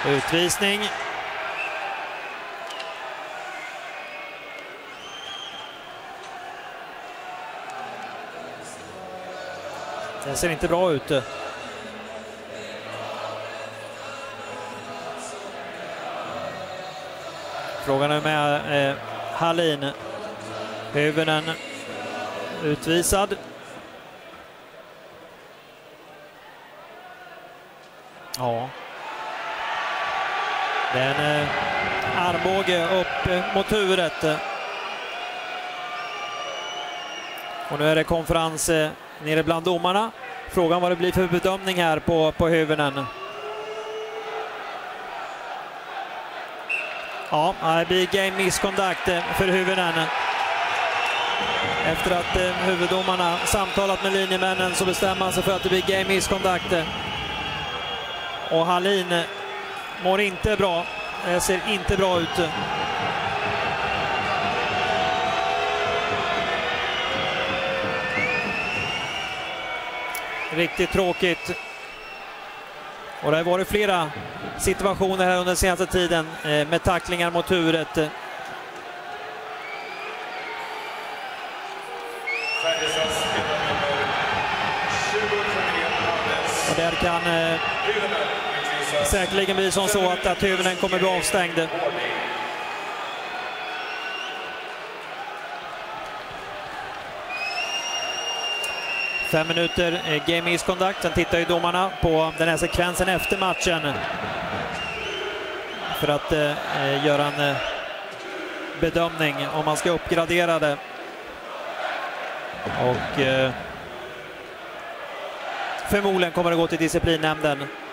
Utvisning. Det ser inte bra ut. Frågan är med Hallin. Hyvönen utvisad. Ja. Det är en armbåge upp mot huvudet. Och nu är det konferens nere bland domarna. Frågan vad det blir för bedömning här på Hyvönen. Ja, det blir game misconduct för Hyvönen. Efter att huvuddomarna samtalat med linjemännen så bestämmer man sig för att det blir game misconduct. Och Hallin mår inte bra. Det ser inte bra ut. Riktigt tråkigt. Och det har varit flera situationer här under den senaste tiden med tacklingar mot huvudet. Och där kan säkerligen bli som så att Hyvönen kommer bli avstängd. Fem minuter game misconduct. Sen tittar ju domarna på den här sekvensen efter matchen för att göra en bedömning om man ska uppgradera det. Och förmodligen kommer det gå till disciplinnämnden.